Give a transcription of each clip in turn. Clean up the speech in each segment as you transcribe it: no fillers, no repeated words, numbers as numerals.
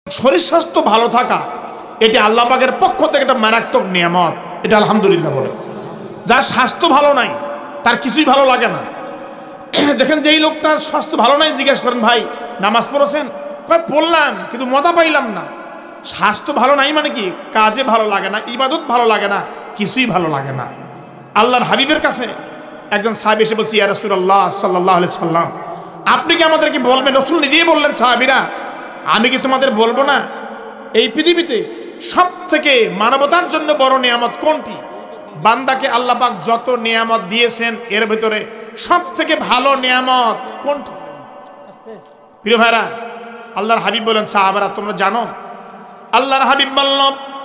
শরীর স্বাস্থ্য ভালো থাকা এটি আল্লাহ পাকের পক্ষ থেকে একটা মারাত্মক নিয়ামত। এটা আলহামদুলিল্লাহ বলে। যার স্বাস্থ্য ভালো নাই তার কিছুই ভালো লাগে না। দেখেন যেই লোকটার স্বাস্থ্য ভালো নাই জিজ্ঞেস করেন ভাই নামাজ পড়েছেন, পড়লাম কিন্তু মজা পাইলাম না। স্বাস্থ্য ভালো নাই মানে কি, কাজে ভালো লাগে না, ইবাদত ভালো লাগে না, কিছুই ভালো লাগে না। আল্লাহর হাবিবের কাছে একজন সাহাবী এসে বলছে, ইয়া রাসূলুল্লাহ সাল্লাল্লাহু আলাইহি সাল্লাম, আপনি কি আমাদেরকে বলবেন? রাসূল নিজেই বললেন, সাহাবীরা আমি কি তোমাদের বলবো না এই পৃথিবীতে সব থেকে মানবতার জন্য বড় নিয়ামত কোনটি? বান্দাকে আল্লাহ পাক যত নিয়ামত দিয়েছেন এর ভিতরে সব থেকে ভালো নিয়ামত কোনটি? প্রিয় ভাইরা, আল্লাহর হাবিব বলেন, সাহাবারা তোমরা জানো? আল্লাহর হাবিব বলল,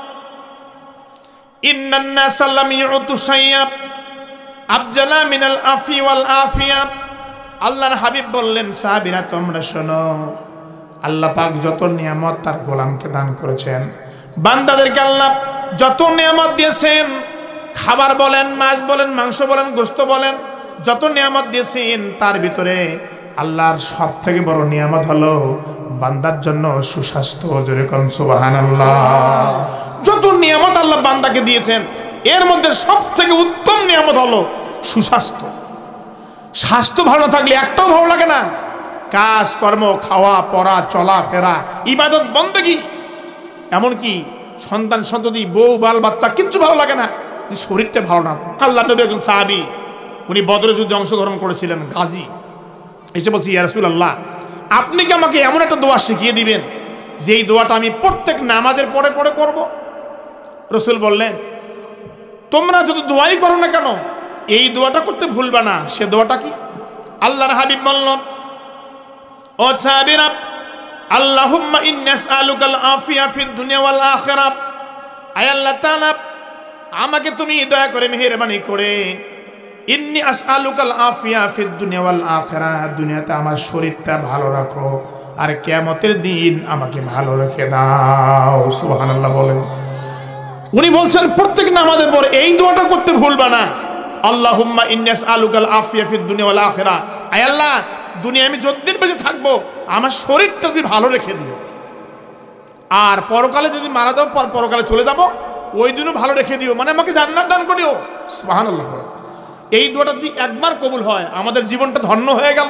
ইন্নান নাস লাম ইউতু শাইয়া আফজালা মিনাল আফি ওয়াল আফিয়া। আল্লাহর হাবিব বললেন, সাহাবীরা তোমরা শোনো, আল্লাহ পাক যত নিয়ামত তার গোলামকে দান করেছেন, বান্দাদেরকে আল্লাহ যত নিয়ামত দিয়েছেন, খাবার বলেন, মাছ বলেন, মাংস বলেন, গোশত বলেন, যত নিয়ামত দিয়েছেন তার ভিতরে আল্লাহর সব থেকে বড় নিয়ামত হলো বান্দার জন্য সুস্বাস্থ্য। জোরে করুন সুবহানাল্লাহ। যত নিয়ামত আল্লাহ বান্দাকে দিয়েছেন এর মধ্যে সব থেকে উত্তম নিয়ামত হলো সুস্বাস্থ্য। স্বাস্থ্য ভালো থাকলে একটাও ভালো লাগে না। কাজ কর্ম, খাওয়া পড়া, চলা ফেরা, ইবাদত বন্দেগী, এমনকি সন্তান সন্ততি, বউ বাল বাচ্চা কিচ্ছু ভালো লাগে না, শরীরটা ভালো না। আল্লাহ নবী একজন সাহাবী, উনি বদরের যুদ্ধে অংশগ্রহণ করেছিলেন, গাজী, এসে বলছি, ইয়া রাসূলুল্লাহ আপনি কি আমাকে এমন একটা দোয়া শিখিয়ে দিবেন যেই দোয়াটা আমি প্রত্যেক নামাজের পরে পরে করব? রাসূল বললেন, তোমরা যত দোয়াই করো না কেন এই দোয়াটা করতে ভুলবা না। সে দোয়াটা কি? আল্লাহর হাবিব বলল, ও সাহাবীরা, আল্লাহুম্মা ইন্নী আসআলুকাল আফিয়া ফিদ দুনিয়া ওয়াল আখিরাহ। আয় আল্লাহ তাআলা, আমাকে তুমি দয়া করে মেহেরবানি করে ইন্নী আসআলুকাল আফিয়া ফিদ দুনিয়া ওয়াল আখিরাহ, দুনিয়াতে আমার শরীরটা ভালো রাখো আর কিয়ামতের দিন আমাকে ভালো রেখে দাও। সুবহানাল্লাহ বলেন। উনি বলছেন প্রত্যেক নামাজের পর এই দোয়াটা করতে ভুলবা না। আল্লাহুম্মা ইন্নী আসআলুকাল আফিয়া ফিদ দুনিয়া ওয়াল আখিরাহ, আয় আল্লাহ দুনিয়া আমি যতদিন বেঁচে থাকবো আমার শরীরটা তুমি ভালো রেখে দিও, আর পরকালে যদি মারা যাও, পরকালে চলে যাব, ওই দিনও ভালো রেখে দিও, মানে আমাকে জান্নাত দান করিও। সুবহানাল্লাহ। এই দোয়াটা যদি একবার কবুল হয় আমাদের জীবনটা ধন্য হয়ে গেল।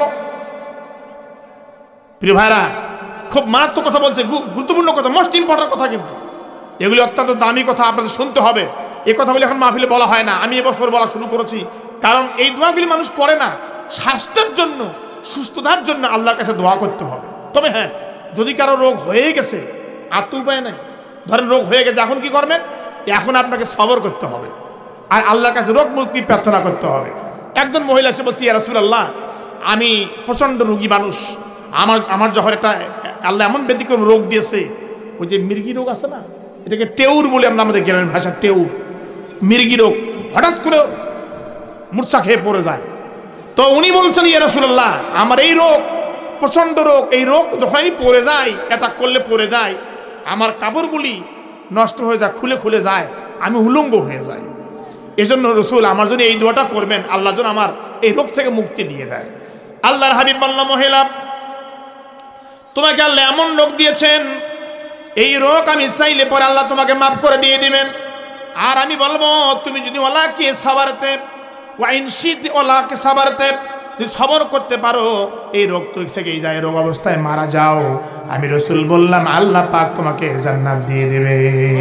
প্রিয় ভাইরা, খুব মারাত্মক কথা বলছে, গুরুত্বপূর্ণ কথা, মোস্ট ইম্পর্টেন্ট কথা, কিন্তু এগুলি অত্যন্ত দামি কথা, আপনাদের শুনতে হবে। এই কথাগুলি এখন মাহফিলে বলা হয় না, আমি এবছর বলা শুরু করেছি, কারণ এই দোয়াগুলি মানুষ করে না। স্বাস্থ্যের জন্য, সুস্থতার জন্য আল্লাহর কাছে দোয়া করতে হবে। তবে হ্যাঁ, যদি কারো রোগ হয়ে গেছে আর তো উপায় নাই, ধরেন রোগ হয়ে গেছে, এখন কি করবেন? এখন আপনাকে সবর করতে হবে আর আল্লাহর কাছে রোগ মুক্তি প্রার্থনা করতে হবে। একজন মহিলা এসে বলছি, ইয়া রাসূলুল্লাহ আমি প্রচণ্ড রোগী মানুষ, আমার যখন একটা আল্লাহ এমন ব্যতিক্রম রোগ দিয়েছে, ওই যে মির্গি রোগ আছে না, এটাকে টেউর বলে আমরা আমাদের গ্রামের ভাষা, টেউর, মির্গি রোগ, হঠাৎ করে মূর্ছা খেয়ে পড়ে যায়। তো উনি বলছেন, ইয়া রাসূলুল্লাহ আমার এই রোগ প্রচণ্ড রোগ, এই রোগ যখন আমি পড়ে যাই, অ্যাটাক করলে পড়ে যায়, আমার কাপড়গুলি নষ্ট হয়ে যায়, খুলে খুলে যায়, আমি উলঙ্গ হয়ে যাই। এই জন্য রাসূল আমার জন্য এই দোয়াটা করবেন, আল্লাহ যেন আমার এই রোগ থেকে মুক্তি দিয়ে দেয়। আল্লাহর হাবিব বলল, মহিলা তোমাকে আল্লাহ এমন রোগ দিয়েছেন, এই রোগ আমি চাইলে পরে আল্লাহ তোমাকে মাফ করে দিয়ে দিবেন। আর আমি বলবো, তুমি যদি ওয়ালাকে সাবারতে ওয়া ইন শিতি ওয়ালাকে সাবারতে, যদি সবর করতে পারো এই রোগ থেকে যায়, রোগ অবস্থায় মারা যাও, আমি রাসূল বললাম আল্লাহ পাক তোমাকে জান্নাত দিয়ে দেবে।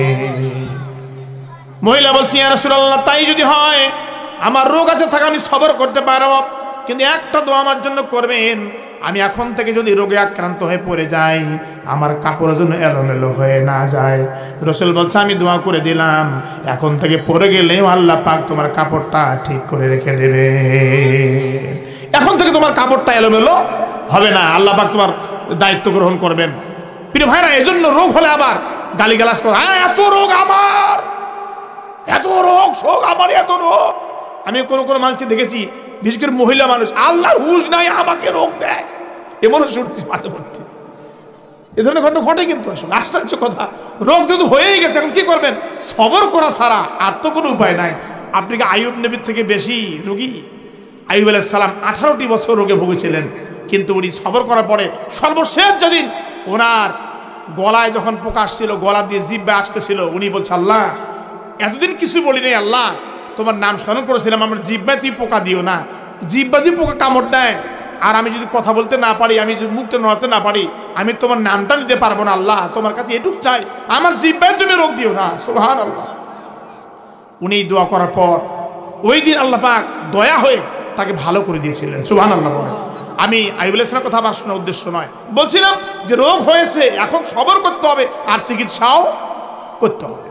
মহিলা বলছি, ইয়া রাসূলুল্লাহ তাই যদি হয়, আমার রোগ আছে থাকা আমি সবর করতে পারবো, কিন্তু একটা দোয়া আমার জন্য করবেন, আমি এখন থেকে যদি রোগে আক্রান্ত হয়ে পড়ে যাই, আমার কাপড় যেন এলোমেলো হয়ে না যায়। রাসূল বলছে, আমি দোয়া করে দিলাম, এখন থেকে পড়ে গেলেও আল্লাহ পাক তোমার কাপড়টা ঠিক করে রেখে দেবে। এখন থেকে তোমার কাপড়টা এলোমেলো হবে না, আল্লাহ পাক তোমার দায়িত্ব গ্রহণ করবেন। প্রিয় ভাইরা, এজন্য রোগ হলে আবার গালিগালাজ করে, এত রোগ আমার, এত রোগ শোক আমার, এত রোগ। আমি কোনো কোনো মানুষকে দেখেছি, বিশেষ করে মহিলা মানুষ, আল্লাহর হুঁশ নাই আমাকে রোগ দেয়, এমনও শুনছি মাঝে মধ্যে। এ ধরনের ঘটনা ঘটে, কিন্তু আসলে আশ্চর্য কথা, রোগ যদি হয়েই গেছে এখন কি করবেন? সবর করা ছাড়া আর তো কোনো উপায় নাই। আপনি কি আইয়ুব নবীর থেকে বেশি রোগী? আইয়ুব আলাইহিস সালাম 18টি বছর রোগে ভুগেছিলেন, কিন্তু উনি সবর করার পরে সর্বশেষ যেদিন ওনার গলায় যখন পোকা আসছিল, গলা দিয়ে জিহ্বা আসতেছিল, উনি বলছে আল্লাহ এতদিন কিছু বলি নাই, আল্লাহ তোমার নাম স্মরণ করেছিলাম, আমার জিহ্বায় তুই পোকা দিও না। জিহ্বা দিয়ে পোকা কামড় দেয়, আর আমি যদি কথা বলতে না পারি, আমি যদি মুখটা নড়াতে না পারি, আমি তোমার নামটা নিতে পারবো না। আল্লাহ তোমার কাছে এটুক চাই, আমার জিহ্বায় তুমি রোগ দিও না। সুবহানাল্লাহ। উনি দোয়া করার পর ওই দিন আল্লাহ পাক দয়া হয়ে তাকে ভালো করে দিয়েছিলেন। সুবহানাল্লাহ। আমি আইয়ুব আলাইহিস সালামের কথা আমার শোনার উদ্দেশ্য নয়, বলছিলাম যে রোগ হয়েছে, এখন সবর করতে হবে আর চিকিৎসাও করতে হবে।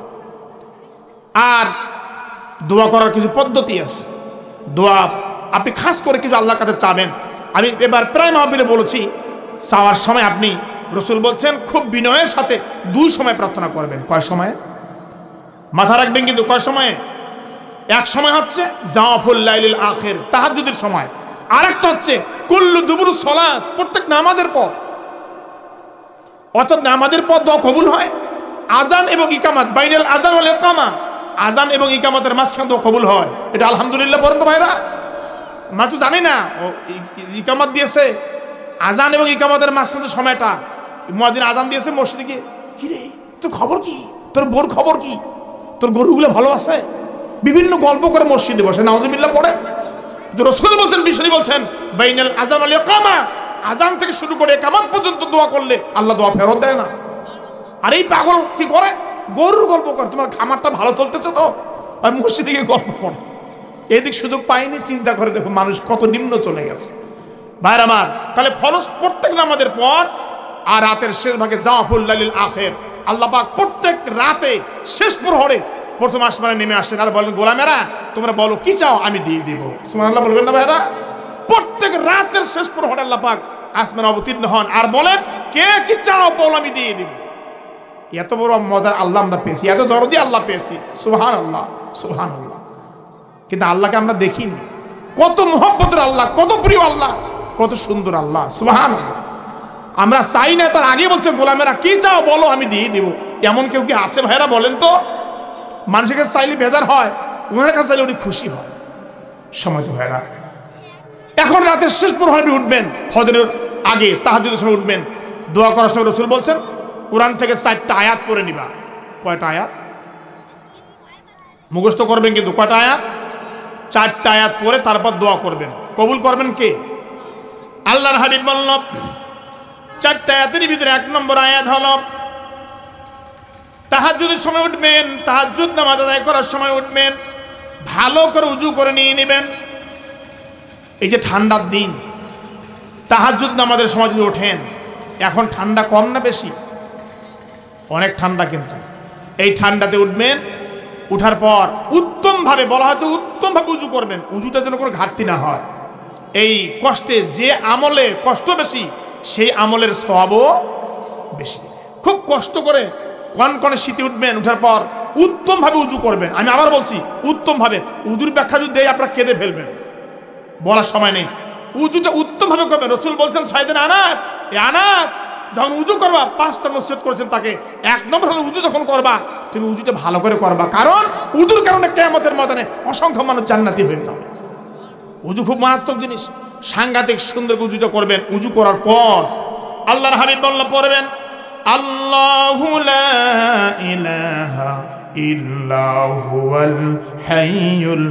আর দোয়া করার কিছু পদ্ধতি আছে। দোয়া আপনি খাস করে কিছু আল্লাহর কাছে চাবেন। আমি এবার প্রায় মাহফিলে বলেছি, চাওয়ার সময় আপনি, রসুল বলছেন খুব বিনয়ের সাথে 2 সময় প্রার্থনা করবেন। কয় সময়ে মাথা রাখবেন কিন্তু, কয় সময়ে? এক সময় হচ্ছে জাওফুল লাইলিল আখির, তাহাজ্জুদের সময়। আরেকটা হচ্ছে কুল্লু দুবুরুস সালাত, প্রত্যেক নামাজের পর। অর্থাৎ নামাজের পর দোয়া কবুল হয়। আজান এবং ইকামাত, বাইনাল আজান ওয়াল ইকামা, আজান এবং ইকামাতের মাঝখানে দোয়া কবুল হয়। এটা আলহামদুলিল্লাহ বলেন তো ভাইরা। আমরা তো জানি না ও ইকামাত দিয়েছে, আজান এবং ইকামাতের মাঝখানে সময়টা, মুয়াজ্জিন আজান দিয়েছে মসজিদে গিয়ে, কি রে তোর খবর কি, তোর বোর খবর কি, তোর গরুগুলো ভালো আছে, বিভিন্ন গল্প করে মসজিদে বসে নাউজুবিল্লাহ পড়েন। রাসূল বলছেন, বিশ্বনী বলছেন বাইনাল আযান ওয়াল ইকামা, আজান থেকে শুরু করে ইকামত পর্যন্ত দোয়া করলে আল্লাহ দোয়া ফেরত দেয় না। আর এই পাগল কি করে, গরুর গল্প করে, তোমার খামারটা ভালো চলতেছে তো, আর মসজিদে গিয়ে গল্প করে। এদিক সুযোগ পাইনি, চিন্তা করে দেখো মানুষ কত নিম্ন চলে গেছে। ভাইরা আমার, তাহলে ফরজ প্রত্যেক নামাজের পর আর রাতের শেষ ভাগে জাওফুল লাইলিল আখির, আল্লাহ পাক প্রত্যেক রাতে শেষ প্রহরে প্রথম আসমানে নেমে আসেন আর বলেন, গোলামেরা তোমরা বলো কি চাও আমি দিয়ে দিব। সুবহানাল্লাহ বলবেন না ভাইরা? প্রত্যেক রাতের শেষ প্রহরে আল্লাহ পাক আসমানে অবতীর্ণ হন আর বলেন, কে কি চাও বল আমি দিয়ে দিব। এত বড় মজার আল্লাহ আমরা পেয়েছি, এত দরদি আল্লাহ পেয়েছি। সুবহানাল্লাহ, সুবহানাল্লাহ। কিন্তু আল্লাহকে আমরা দেখিনি, কত মুহাব্বতের আল্লাহ, কত প্রিয় আল্লাহ, কত সুন্দর আল্লাহ। সুবহানাল্লাহ। আমরা চাই না, তার আগে বলছে গোলামেরা কি চাও বলো আমি দিয়ে দেব। এমন কেউ কি আছে ভাইরা বলেন তো? মানুষের কাছে চাইলে বেজার হয়, ওনার কাছে চাইলে উনি খুশি হয়। সময় তো ভাইরা, এখন রাতের শেষ প্রহরে উঠবেন, ফজরের আগে তাহাজ্জুদের সময় উঠবেন, দোয়া করার সময় রাসূল বলছেন কোরআন থেকে 4টা আয়াত পড়ে নিবা। কয়টা আয়াত মুখস্থ করবেন? কিন্তু কয়টা আয়াত? 4টা আয়াত পড়ে তারপর দোয়া করবেন। কবুল করবেন কে? আল্লাহর হাবিব বলল 4টা আয়াতের ভিতরে 1 নম্বর আয়াত হলো তাহাজ্জুদের সময় উঠবেন, তাহাজ্জুদ নামাজ আদায় করার সময় উঠবেন, ভালো করে উজু করে নিয়ে নেবেন। এই যে ঠান্ডার দিন, তাহাজ্জুদ নামাজের সময় যদি ওঠেন, এখন ঠান্ডা কম না বেশি? অনেক ঠান্ডা। কিন্তু এই ঠান্ডাতে উঠবেন, উঠার পর উত্তমভাবে, বলা হচ্ছে উত্তমভাবে উজু করবেন, উজুটা যেন কোনো ঘাটতি না হয়। এই কষ্টে, যে আমলে কষ্ট বেশি সেই আমলের সওয়াবও বেশি। খুব কষ্ট করে কনকনে শীতে উঠবেন, উঠার পর উত্তমভাবে উজু করবেন। আমি আবার বলছি উত্তমভাবে। উজুর ব্যাখ্যা যদি দেয় আপনারা কেঁদে ফেলবেন, বলার সময় নেই। উজুটা উত্তমভাবে করবেন। রাসূল বলছেন সাইয়েদনা আনাস, এ আনাস যখন উজু করবা, 5টা নসিহত করেছেন তাকে। 1 নম্বর হলো উজু যখন করবা তুমি উজুটা ভালো করে করবা, কারণ উজুর কারণে কিয়ামতের ময়দানে অসংখ্য মানুষ জান্নাতি হয়ে যাবে। উজু খুব মারাত্মক জিনিস, সাংঘাতিক সুন্দর উজুটা করবেন। উজু করার পর আল্লাহর হাবিব বললেন পড়বেন আল্লাহু লা ইলাহা ইল্লা হুয়াল হাইয়ুল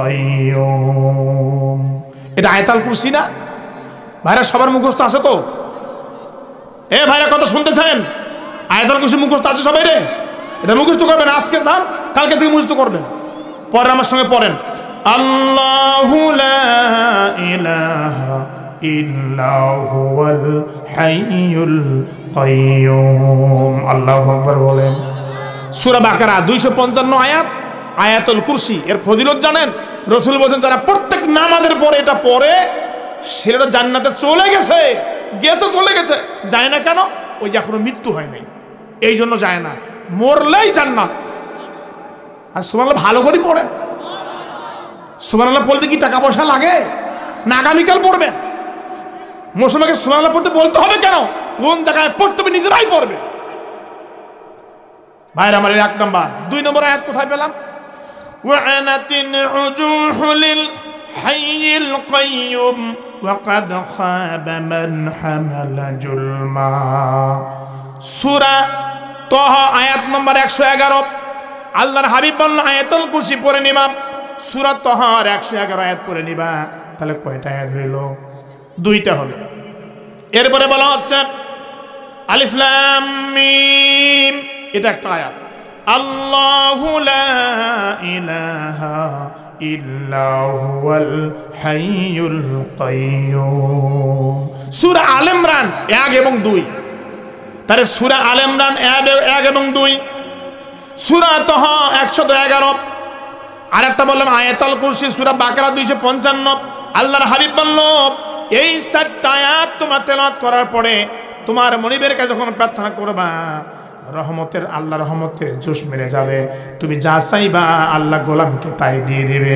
কাইয়্যুম। এটা আয়াতুল কুরসি না ভাইরা? সবার মুখস্থ আছে তো? এ ভাইরা কথা শুনতেছেন? আয়াতুল কুরসি মুখস্থ আছে সবাই রে? এটা মুখস্থ করবেন আজকে, তার কালকে থেকে মুখস্থ করবেন। পরে আমার সঙ্গে পড়েন আল্লাহু লা ইলাহা ইল্লা হুয়াল হাইয়ুল কাইয়্যুম। আল্লাহু আকবার বলেন। সূরা বাকারা 255 আয়াত, আয়াতুল কুরসি। এর ফজিলত জানেন? রাসূল বলেন যারা প্রত্যেক নামাজের পরে এটা পড়ে সেটা জান্নাতে চলে গেছে। চলে গেছে। যায় না কেন? ওই যে এখনো মৃত্যু হয় নাই, এই জন্য যায় না। মরলেই জান্নাত। আর সুবহানাল্লাহ ভালো করে পড়েন। সুবহানাল্লাহ পড়তে কি টাকা পয়সা লাগে না? আগামীকাল পড়বেন। মুসলমানকে সুবহানাল্লাহ পড়তে বলতে হবে কেন? কোন জায়গায় পড়তে হবে নিজেরাই পড়বে। ভাইরা আমার, 1 নম্বর। 2 নম্বর আয়াত কোথায় পেলাম? ওয়ানাতিন উজুহুল হাইয়িল কাইয়্যুম ওয়া ক্বাদ খাবা মান হামালা জুলমা। সূরা তাহা আয়াত নম্বর 111। আল্লাহর হাবিব বললেন আয়াতুল কুরসি পড়ে নিবা, সূরা তাহার 111 আয়াত পড়ে নিবা। তাহলে কয়টা আয়াত হইল? 2টা হলো। এরপরে বলা হচ্ছে আলিফ লাম মিম, এটা একটা আয়াত। আল্লাহু লা ইলাহা ইল্লা হুয়াল হাইয়ুল কাইয়্যুম। সূরা আল ইমরান 1 এবং 2। তাহলে সূরা আল ইমরান 1 এবং 2, সূরা তাহা 111। আরেকটা বললাম আয়াতুল কুরসি সূরা বাকারা 255। আল্লাহর হাবিব বলল এই 4টা আয়াত তোমরা তেলাওয়াত করার পরে তোমার মনিবের কাছে যখন প্রার্থনা করবা, রহমতের আল্লাহ রহমতের জোশ মেরে যাবে। তুমি যা চাইবা আল্লাহ গোলামকে তাই দিয়ে দিবে।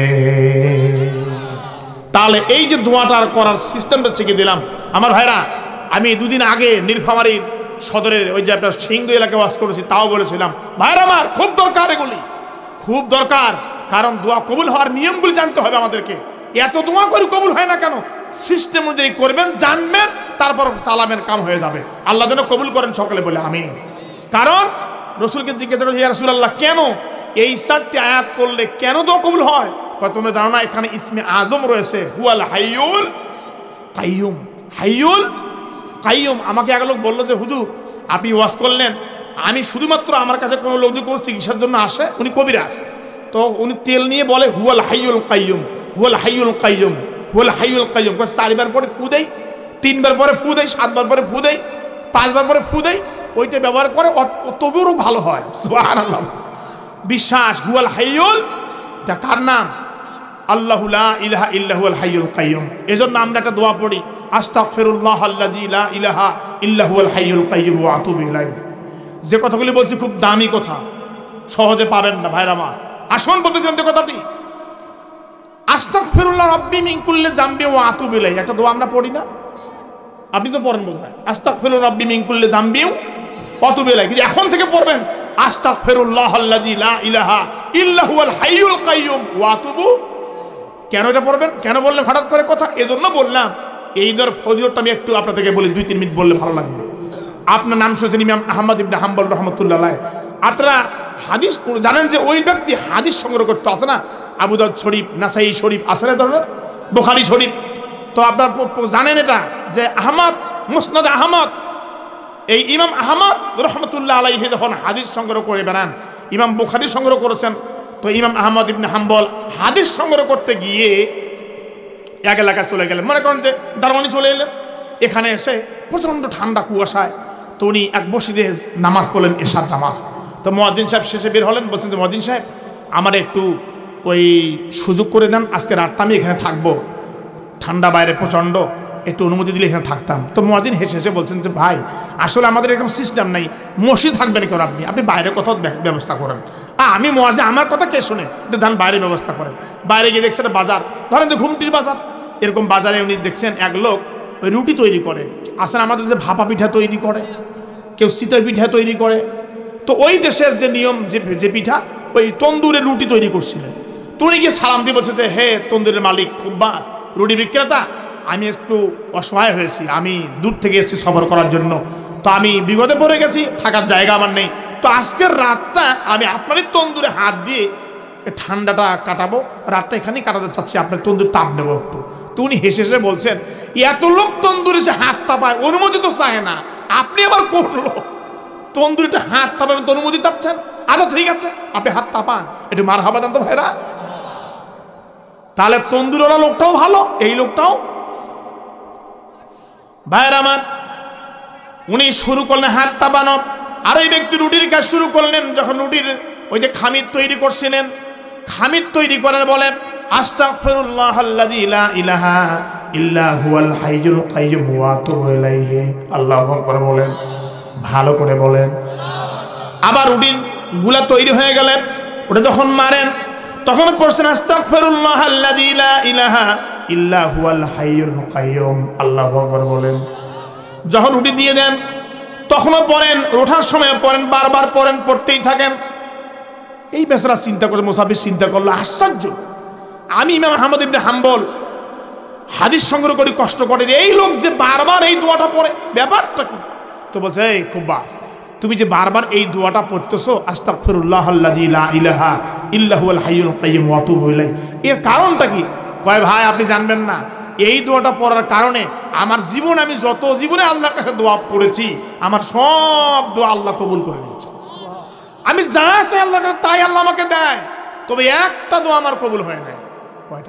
তাহলে এই যে দোয়াটার করার সিস্টেমটা শিখে দিলাম আমার ভাইরা। আমি 2 দিন আগে নীলফামারীর সদরের ওই যে আপনার সিংহ এলাকায় ওয়াজ করেছি, তাও বলেছিলাম ভাইরা আমার খুব দরকার, এগুলি খুব দরকার। কারণ দোয়া কবুল হওয়ার নিয়মগুলি জানতে হবে আমাদেরকে। এত দোয়া করে কবুল হয় না কেন? সিস্টেম অনুযায়ী করবেন, জানবেন, তারপর চালাবেন, কাম হয়ে যাবে। আল্লাহ যেন কবুল করেন সকলে বলে আমিন। কারণ রসুলকে জিজ্ঞাসা করেছি ইয়া রাসূলুল্লাহ কেন এই 4টি আয়াত পড়লে কেন দোয়া কবুল হয়? তোমরা জানো না এখানে ইসমে আজম রয়েছে, হুয়াল হাইয়ুল কাইয়্যুম। হাইয়ুল কাইয়্যুম। আমাকে এক লোক বললো যে হুজুর আপনি ওয়াজ করলেন, আমি শুধুমাত্র আমার কাছে কোনো লোক যদি কোনো চিকিৎসার জন্য আসে, উনি কবিরাজ, তো উনি তেল নিয়ে বলে হুয়াল হাইয়ুল কাইয়্যুম, হুয়াল হাইয়ুল কাইয়্যুম, হুয়াল হাইয়ুল কাইয়্যুম। 4বার পরে ফু দেই, 3বার পরে ফু দেই, 7বার পরে ফু দেই, 5বার পরে ফু দেই, ওইটা ব্যবহার করে তবুও ভালো হয়। সুবহানাল্লাহ। বিশ্বাস হুয়াল হাইয়ুল, এটা কার নাম? আল্লাহু লা ইলাহা ইল্লা হুয়াল হাইয়ুল কাইয়্যুম। এজন্য আমরা একটা দোয়া পড়ি আস্তাগফিরুল্লাহ আল্লাযী লা ইলাহা ইল্লা হুয়াল হাইয়ুল কাইয়্যুম ওয়া আতুবু ইলাইহি। যে কথাগুলি বলছি খুব দামি কথা, সহজে পাবেন না ভাইরা আমার। আসুন বলতে চান কথাটি, আস্তাগফিরুল্লাহ রাব্বি মিন কুল্লি যামবি ওয়া আতুবু ইলাইহি। একটা দোয়া আমরা পড়ি না? আপনি তো পড়েন বোধহয় আস্তাগফিরুল্লাহ রাব্বি মিন কুল্লি যামবি ওয়া আতুবু ইলাইহি। কিন্তু এখন থেকে পড়বেন আস্তাগফিরুল্লাহ আল্লাযী লা ইলাহা ইল্লা হুয়াল হাইয়ুল কাইয়্যুম ওয়া আতুবু। কেন এটা পড়বেন? কেন বললে হঠাৎ করে কথা? এজন্য বললাম এই ধর ফজিলতটা আমি একটু আপনাদেরকে বলি, 2-3 মিনিট বললে ভালো লাগবে। আপনার নাম শুনেছেন ইমাম আহমদ ইবনে হাম্বল রাহমাতুল্লাহ আলাইহি। আপনারা হাদিস জানেন যে ওই ব্যক্তি হাদিস সংগ্রহ করতে আছে না, আবু দাউদ শরীফ, নাসাই শরীফ আছে না ধরনের, বুখারী শরীফ। তো আপনার জানেন এটা যে আহমদ, মুসনাদ আহমদ, এই ইমাম আহমদ রাহমাতুল্লাহ আলাইহি যখন হাদিস সংগ্রহ করে বেড়ান, ইমাম বুখারী সংগ্রহ করেছেন, তো ইমাম আহমদ ইবনে হাম্বল হাদিস সংগ্রহ করতে গিয়ে এক এলাকায় চলে গেলেন। মনে করেন যে দারওয়ানি চলে এলেন, এখানে এসে প্রচণ্ড ঠান্ডা কুয়াশায়, তো উনি এক মসজিদে নামাজ পড়লেন, এশার নামাজ। তো মুয়াজ্জিন সাহেব শেষে বের হলেন, বলছেন যে মুয়াজ্জিন সাহেব আমার একটু ওই সুযোগ করে দেন, আজকে রাতটা আমি এখানে থাকবো, ঠান্ডা বাইরে প্রচণ্ড, একটু অনুমতি দিলে এখানে থাকতাম। তো মুয়াজ্জিন হেসে হেসে বলছেন যে ভাই আসলে আমাদের এরকম সিস্টেম নাই, মসজিদ থাকবেন কেন আপনি, আপনি বাইরে কোথাও ব্যবস্থা করেন। আমি মুয়াজ্জিন, আমার কথা কে শোনে, একটু ধান বাইরে ব্যবস্থা করেন। বাইরে গিয়ে দেখছেন বাজার, ধরেন যে ঘুমটির বাজার, এরকম বাজারে উনি দেখছেন এক লোক ওই রুটি তৈরি করে। আসলে আমাদের যে ভাপা পিঠা তৈরি করে, কেউ শীতল পিঠা তৈরি করে, তো ওই দেশের যে নিয়ম যে পিঠা, ওই তন্দুরে রুটি তৈরি করছিলেন। তো উনি গিয়ে সালাম দিয়ে বলছে যে হে তন্দুরের মালিক খুব বাস রুটি বিক্রেতা, আমি একটু অসহায় হয়েছি, আমি দূর থেকে এসেছি সফর করার জন্য, তো আমি বিপদে পড়ে গেছি, থাকার জায়গা আমার নেই, তো আজকের রাতটা আমি আপনারই তন্দুরে হাত দিয়ে ঠান্ডাটা কাটাবো, রাতটা এখানেই কাটাতে চাচ্ছি, আপনার তন্দুর তাপ নেবো একটু। তো উনি হেসে হেসে বলছেন এত লোক তন্দুরে সে হাত তাপায়, অনুমতি তো চায় না, আপনি আবার কোন লোক তন্দুরিটা হাত তাপাবেন তো অনুমতি চাচ্ছেন? আচ্ছা ঠিক আছে আপনি হাত তাপান, একটু মার হাবা দেন তো ভাইরা। তাহলে তন্দুরওয়ালা লোকটাও ভালো, এই লোকটাও। ভাইরা আমার, উনি শুরু করলেন হাত তাপানো, আর এই ব্যক্তি রুটির কাজ শুরু করলেন। যখন রুটির ওই যে খামির তৈরি করছিলেন, খামির তৈরি করেন বলে আস্তাগফিরুল্লাহ আল্লাযী লা ইলাহা ইল্লা হুয়াল হাইয়ুল কাইয়্যুম ওয়া আতুবু ইলাইহি। আল্লাহু আকবার বলেন, ভালো করে বলেন। আবার রুটির গুলা তৈরি হয়ে গেলে ওটা যখন মারেন তখন পড়ছেন আস্তাগফিরুল্লাহ আল্লাযী লা ইলাহা ইল্লা হুয়াল হাইয়ুল কাইয়্যুম। আল্লাহু আকবার বলেন। যখন রুটি দিয়ে দেন তখনও পড়েন, ওঠার সময় পড়েন, বারবার পড়েন, পড়তেই থাকেন। এই বেচারা চিন্তা করে, মুসাফির চিন্তা করলো আশ্চর্য, আমি ইমাম আহমদ ইবনে হাম্বল হাদিস সংগ্রহ করি কষ্ট করে, এই লোক যে বারবার এই দোয়াটা পড়ে, ব্যাপারটা কি? তো বলছে এই খুব বাস, তুমি যে বারবার এই দোয়াটা পড়তেছো আস্তাগফিরুল্লাহাল্লাযী লা ইলাহা ইল্লা হুয়াল হাইয়ুল কাইয়্যুম ওয়া আতুবু ইলাইহি, এর কারণটা কি? কয় ভাই আপনি জানবেন না, এই দোয়াটা পড়ার কারণে আমার জীবন, আমি যত জীবনে আল্লাহর কাছে দোয়া করেছি আমার সব দোয়া আল্লাহ কবুল করে নিয়েছে। আমি যা চাই আল্লাহর কাছে তাই আল্লাহ আমাকে দেয়, তবে একটা দোয়া আমার কবুল হয় না। কয়টা?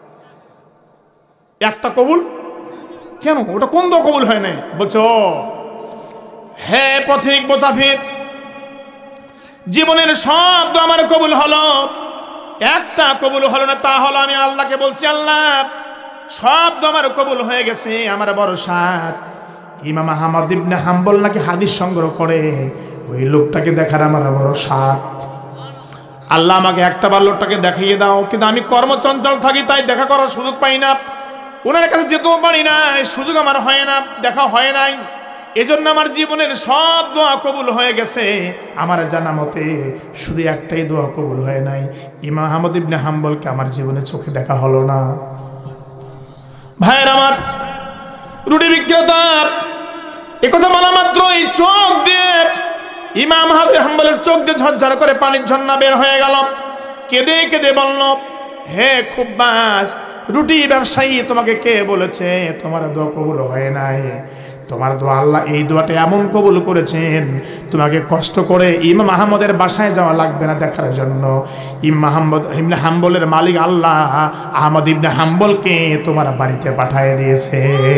একটা কবুল। কেন? ওটা কোন দোয়া কবুল হয় না? বলছো হে পথিক মুসাফির, জীবনের সব দোয়া আমার কবুল হলো, একটা কবুল হলো না, তা হলো আমি আল্লাহকে বলছি আল্লাহ সব দোয়া আমার কবুল হয়ে গেছে, আমার বড় সাত। ইমাম আহমদ ইবনে হাম্বল নাকি হাদিস সংগ্রহ করে, ওই লোকটাকে দেখার আমার বড় সাত। আল্লাহ আমাকে একটা বার লোকটাকে দেখিয়ে দাও, কিন্তু আমি কর্মচঞ্চল থাকি তাই দেখা করার সুযোগ পাই না, ওনার কাছে যেতেও পারি না, সুযোগ আমার হয় না, দেখা হয় নাই। এজন্য আমার জীবনের সব দোয়া কবুল হয়ে গেছে, আমার জানা মতে শুধু একটাই দোয়া কবুল হয় নাই, ইমাম আহমদ ইবনে হাম্বলকে আমার জীবনে চোখে দেখা হলো না। ভাইয়ের আমার, রুটি বিক্রেতা একথা বলা মাত্রই চোখ দিয়ে ইমাম আহমদ হাম্বলের চোখ দিয়ে ঝরঝর করে পানির ঝর্ণা বের হয়ে গেল। কেঁদে কেঁদে বলল, হে খুব্বাস, রুটি ব্যবসায়ী, তোমাকে কে বলেছে তোমার দোয়া কবুল হয় নাই? তোমার দোয়া আল্লাহ এই দোয়াটা এমন কবুল করেছেন, তোমাকে কষ্ট করে ইমাম আহমদের বাসায় যাওয়া লাগবে না দেখার জন্য। ইমাম আহমদ ইবনে হাম্বলের মালিক আল্লাহ আহমদ ইবনে হাম্বলকে তোমার বাড়িতে পাঠিয়ে দিয়েছে,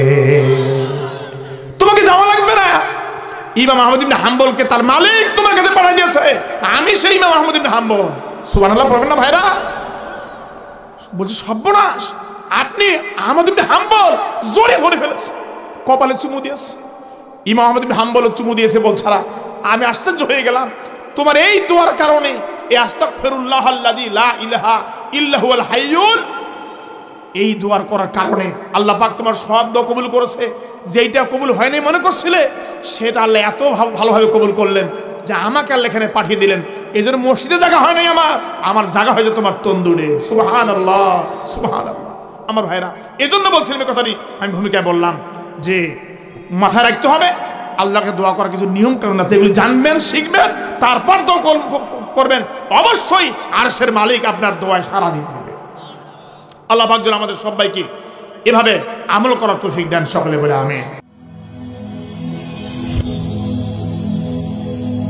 তোমাকে যাওয়া লাগবে না। ইমাম আহমদ ইবনে হাম্বলকে তার মালিক তোমার কাছে পাঠিয়ে দিয়েছে, আমি সেই ইমাম আহমদ ইবনে হাম্বল। সুবহানাল্লাহ পড়বেন না ভাইরা? বলছে সর্বনাশ, আপনি আহমদ ইবনে হাম্বল জোরে ধরে ফেলেছে, কপালে চুমু দিয়েছে। ইমাম আহমদ ইবনে হাম্বল চুমু দিয়েছে, বল ছাড়া আমি আশ্চর্য হয়ে গেলাম তোমার এই দোয়ার কারণে। এই আস্তাগফিরুল্লাহাল্লাযী লা ইলাহা ইল্লা হুয়াল হাইয়ুল, এই দোয়ার করার কারণে আল্লাহ পাক তোমার সব দোয়া কবুল করেছে। যেইটা কবুল হয়নি মনে করছিলে সেটা আল্লাহ এত ভালোভাবে কবুল করলেন যে আমাকে আল্লাহ এখানে পাঠিয়ে দিলেন। এই জন্য মসজিদে জায়গা হয় নাই, আমার জায়গা হয়েছে তোমার তন্দুরে। সুবহানাল্লাহ, সুবহানাল্লাহ। আমার ভাইরা, এই জন্য বলছিলাম এই কথাটি, আমি ভূমিকায় বললাম যে মাথায় রাখতে হবে আল্লাহকে দোয়া করার কিছু নিয়ম কানুন আছে, এগুলি জানবেন, শিখবেন, তারপর দোয়া করবেন। অবশ্যই আরশের মালিক আপনার দোয়ায় সাড়া দিয়ে দেবে। আল্লাহ পাক যেন আমাদের সবাইকে এভাবে আমল করার তৌফিক দেন, সকলে বলে আমিন।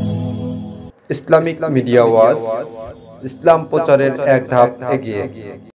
ইসলামিক মিডিয়া ওয়াজ, ইসলাম প্রচারের এক ধাপ এগিয়ে।